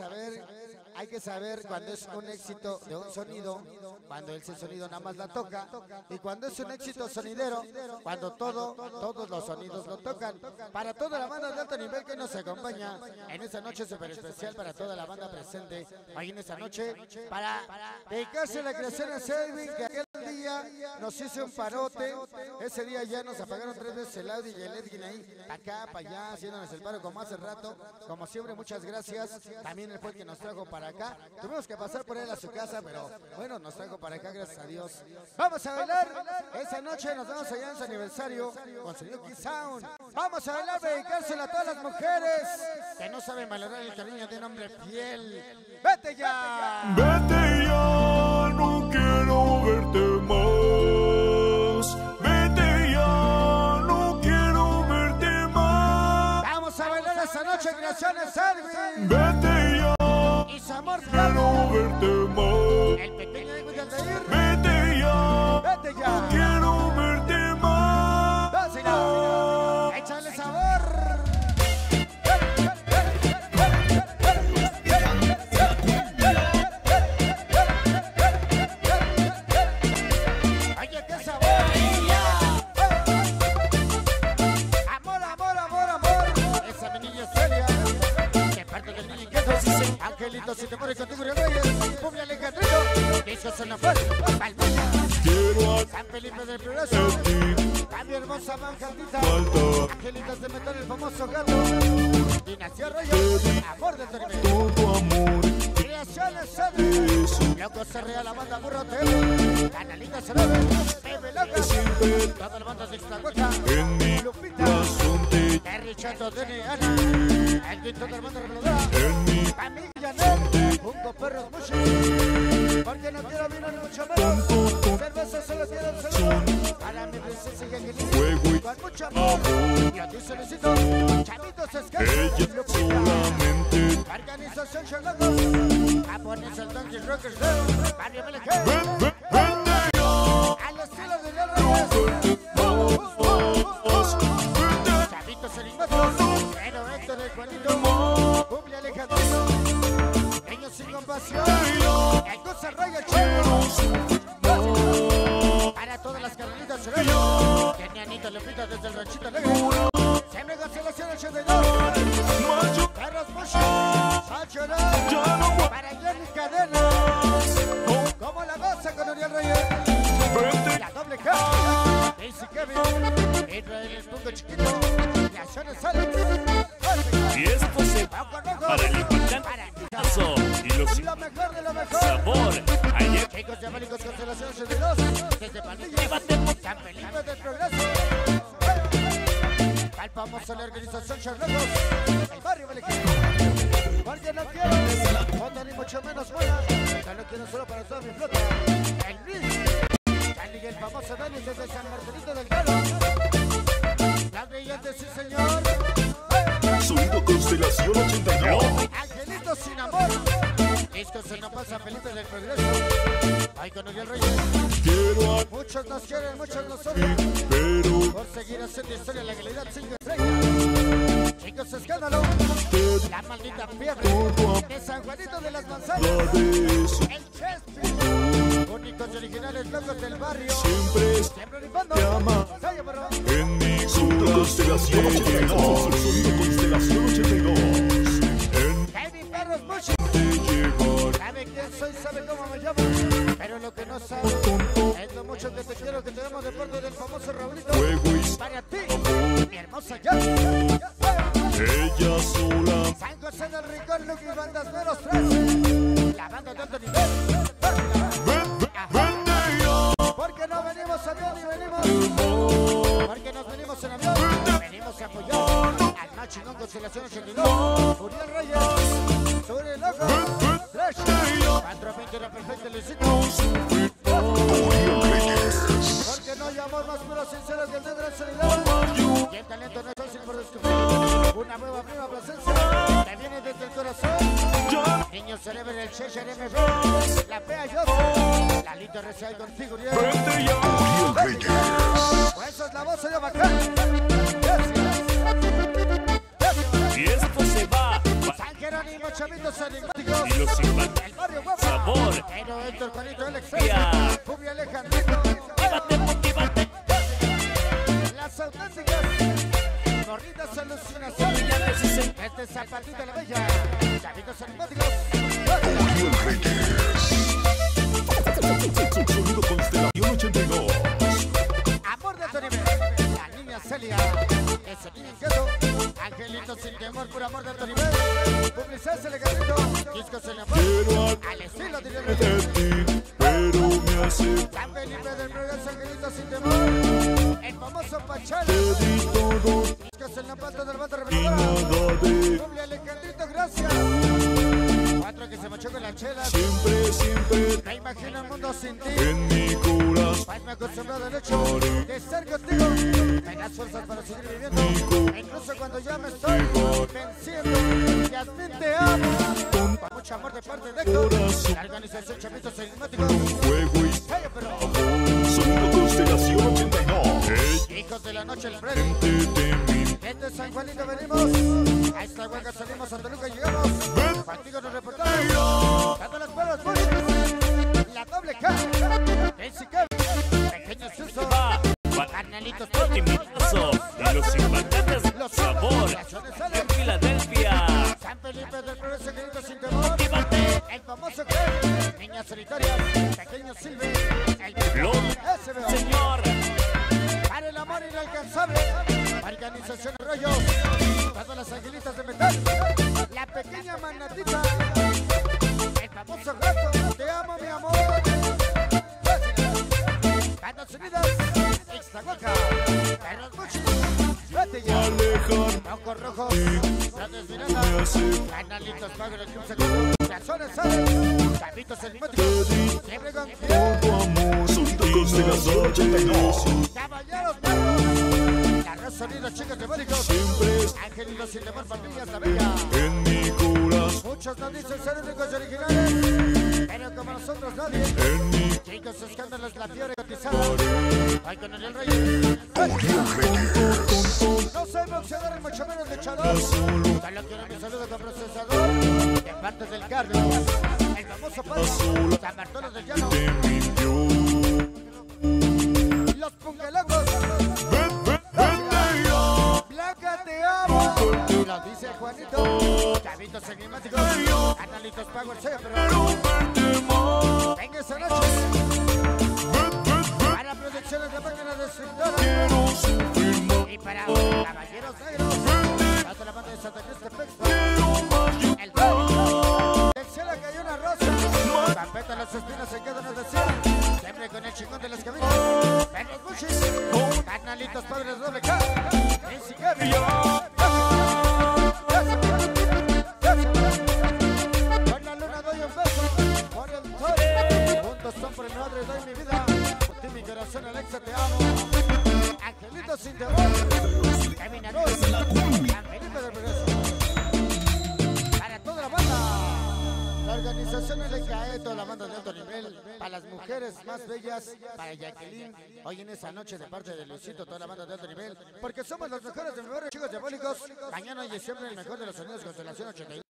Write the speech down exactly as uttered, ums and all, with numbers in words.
hay que saber cuando es un éxito de un sonido, cuando ese sonido nada más la toca, y cuando es un éxito sonidero, cuando todo, todos los sonidos lo tocan. Para toda la banda de alto nivel que nos acompaña en esta noche súper especial, para toda la banda presente ahí en esta noche, para dedicarse a la creación a Selvin, que aquel día nos hizo un parote. Ese día ya nos apagaron tres veces el audio y el Edwin ahí, para acá, para allá, haciéndonos el paro como hace rato. Como siempre, muchas gracias. También él fue el que nos trajo para acá. Tuvimos que pasar por él a su casa, pero bueno, nos trajo para acá, gracias a Dios. Vamos a bailar. Esa noche nos vamos allá en su aniversario con sonido Kid Sound. Vamos a bailar, dedicárselo a todas las mujeres que no saben valorar el cariño de un hombre fiel. ¡Vete ya! Vete ya, no quiero verte más. Vete ya, no quiero verte más. Vamos a bailar esta noche, creaciones Selvin. Vete ya, Y su amor quiero verte más. el pequeño de William de Ir. Vete ya, Vete no ya. quiero verte más. Dásela. Échale sabor. Oye, qué sabor. Amor, amor, amor, amor. Esa mi niña Celia, que parte del niño inquieto. Angelito, si te mueres contigo, Reyes. Pumia Alejandrito. Discos son la fuerza. Palmilla. Quiero a San Felipe del Progreso. ti A mi hermosa manjandita. falta Angelitas de metal, el famoso gato. Dinastía Rollo. Amor de Toribé. todo amor. Creaciones Selvin. Eso Loco se rea la banda Burro Tele. Canalita Cerebro. Bebe Loca. siempre Todas las bandas de Ixtahuaca. en mi Lupita. corazón te Terry Chato, Dene, Ana. El grito de la banda reveladora. en mi Familia Nel. Junco Perros Mushi. Porque no quiero vino ni mucho menos. tanto Cerveza solo quiero el celular. Para mi princesa y Angelita. fuego y Con mucho amor. Y a ti solicito. Chavitos escasos. ella solamente. Organización Sherlockos. Japonés el Donkey Rockers. Barrio Ven, Melejé. ven, vente ya. Al estilo de León Reyes. Chavitos el Ignacio. Pero Héctor el Juanito. Cumbia Alejandrino. Niños sin compasión. El Cosa Raya Chivo. Para todas las carnalitas Cerebro. Kenianito Lupita desde el Ranchito Alegre. Siempre cancelación ochenta y dos. Perros Mushi. Sachorar. Para Jenny Cadenas. Como la goza con Uriel Reyes. La doble K. Daisy Kevin. Israel el punto chiquito. Creaciones Selvin. Y esto se va para el importante caso y los Lo mejor de lo mejor. sabor. Ayer Chicos diabólicos, constelación ochenta y dos. Desde Palmilla. San Felipe del Progreso. Al famoso la organización Charlocos. El barrio Melejé. Porque no quiero foto ni mucho menos buena. Solo quiero solo para toda mi flota. El Luis. Dani y el famoso Dani desde San Marcelito del Galo. La brillante, sí señor. Sonido Constelación ochenta y dos. Angelito sin amor. Discos se nos pasa Felipe del Progreso. Ay, con Uriel Reyes. Quiero a Muchos nos quieren, muchos nos ti, odian. pero Por seguir haciendo historia, la legalidad cinco estrellas. Chicos, escándalo. La maldita fiebre de San Juanito de las Manzanas. nada de eso. El Chespi. Únicos y originales locos del barrio. Siempre es Siempre rifando. te ama. Saya, perro. en mi Constelación ochenta y dos. Sonido Constelación ochenta y dos. En Heavy Perros Mushi. te llevar Sabe quién soy, sabe cómo me llamo. Pero lo que no sabe es lo mucho que te quiero, que te damos de parte del famoso Raulito. fuego y Para ti, mi hermosa ya. ella sola. San José del Rincón, Luke y Bandas Meros tres. La banda de alto nivel. Ven, ven, vente ya. Porque no venimos a avión ni venimos. Porque nos venimos en avión. Venimos a apoyar al más chingón Constelación ochenta y dos. Uriel Reyes. Sobre Loco. Trash. cuatro veinte era perfecto, Luisito. Porque no hay amor más puro, sincero que el de la solidaridad. Y el talento no es fácil por descubrir. Una nueva prima presencia que viene desde el corazón. Niños Cerebro del Cheshire M V. La Pea Yo. La Lito Recial contigo, Uriel. Vente ya. Pues esa es la voz de Bacán. Gracias. Y esto se va. Ángel Jerónimo, chavitos enigmáticos. Y los infantes. El barrio guapo. Sabor. Pero Héctor, Juanito, el Vía. exceso. Cumbia Alejandrito. Motívate, motívate. Las auténticas. Gorritas alucinaciones. Señales y señales. Este zapatito de la bella. Chavitos enigmáticos. Sonido Constelación ochenta y dos. Amor de alto nivel. La niña Celia. Ese niño inquieto. Angelito sin temor, puro amor de alto nivel. Publicidad Elegadito. Discos en la voz. Quiero Al estilo de de ti, pero me hace San Felipe del Progreso, Angelito sin temor. El famoso Pachal. te di todo Discos en la pata del bata y reveladora. nada de Doble Alejandrito, gracias. Cuatro que se mochó con las chelas. siempre, siempre Me imagino el mundo sin ti. en mi corazón. Pues me acostumbrado al hecho de estar contigo. Me das fuerzas para seguir viviendo. Incluso cuando ya me estoy venciendo. Yasmín, te amo. Con mucho amor de parte de Héctor. La organización Chavitos Enigmáticos. Fuego y Hey, pero Sonido Constelación ochenta y dos. hijos de la noche, el Freddy. Gente de mí, Desde San Juanito venimos. A esta huelga salimos, a Toluca llegamos. Contigo nos reportamos. Dando las palmas, boys. La doble K. Casey Kevin. Pequeño Suso. Va. Carnalitos Optimizazo. Y los infantes. Los Sabor. Naciones En salen. Filadelfia. San Felipe del Progreso, Angelito sin temor. Motívate. El famoso Craig. Niñas solitarias. Pequeño Silve. El Flor. S B O. Señor. Para el amor inalcanzable. Organización Rollos. Todas las angelitas de metal. La pequeña manatita. El famoso gato. Te amo, mi amor. Bandas Unidas. Ixtahuaca. Perros Muchis. Vete ya. alejar Ojos rojos. Grandes me miradas. hace Canalitos pagos el club segundo. Razones salen. Chavitos enigmáticos. Siempre con todo amor. Sonido Constelación ochenta y dos. caballeros perros. La Rosa Unidos, chicos diabólicos. Siempre Angelitos sin temor, familias la bella. en mi corazón. Muchos no dicen ser únicos y originales, pero como nosotros nadie. En mi Chicos escándalos, la fiebre cotizada. Hoy con el Rey. No soy boxeador y mucho menos luchador. solo Solo quiero mi saludo con procesador. De parte del Carlos. El famoso padre. San Bartolo del Llano. te mintió. Los punkelocos. Ven, ven, vente ya. Blanca, te amo. Lo dice Juanito. Chavitos enigmáticos. Analitos Power, sí, pero. Vente más. Venga esa noche. Ven, ven, ven. Para producciones de máquinas destructoras. Quiero sufrir más. Y para caballeros negros. Hasta la banda de Santa Cruz de Pexpa. Quiero más. El Rey. Del cielo cayó una rosa. Campeta las espinas se quedan, nos decía. Siempre con el chingón de las cabinas. Perros Bushis. Carnalitos padres doble K. Casey Kevin. Con la luna doy un beso. Por el sol. Juntos son por el madre, doy mi vida. Por ti mi corazón, Alexa, te amo. Angelito sin temor. Caminarós. San Felipe del Progreso. Para toda la banda. La organización L K E, toda la banda de alto nivel, para las mujeres más bellas, para Jacqueline, hoy en esa noche de parte de Luisito, toda la banda de alto nivel, porque somos los mejores de mi barrio, chicos diabólicos, mañana y siempre el mejor de los sonidos Constelación ochenta y dos.